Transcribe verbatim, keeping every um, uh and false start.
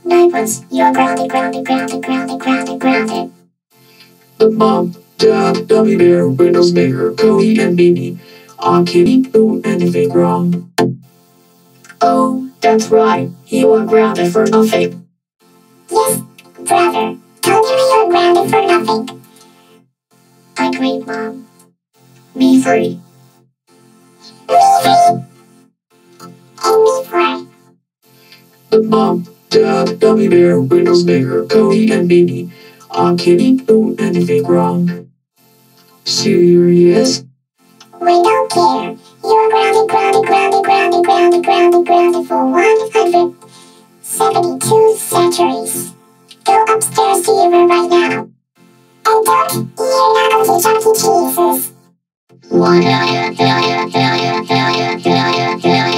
Nine months, you're grounded, grounded, grounded, grounded, grounded, grounded. The mom, dad, gummy bear, Windows maker, Cody and Mimi. I can't do anything wrong. Oh, that's right, you are grounded for nothing. Yes, brother, totally you're grounded for nothing. Agreed, Mom. Me three. Me three. And me four. The mom, dad, gummy bear, Windows maker, Cody and Mimi. I can't do anything wrong. Serious? We don't care. You're grounded, grounded, grounded, grounded, grounded, grounded, grounded for one hundred seventy-two centuries. Go upstairs to your room right now. And don't eat your knuckles, you chunky cheeses. One, hell yeah, hell yeah, hell yeah, hell yeah, hell yeah, hell yeah.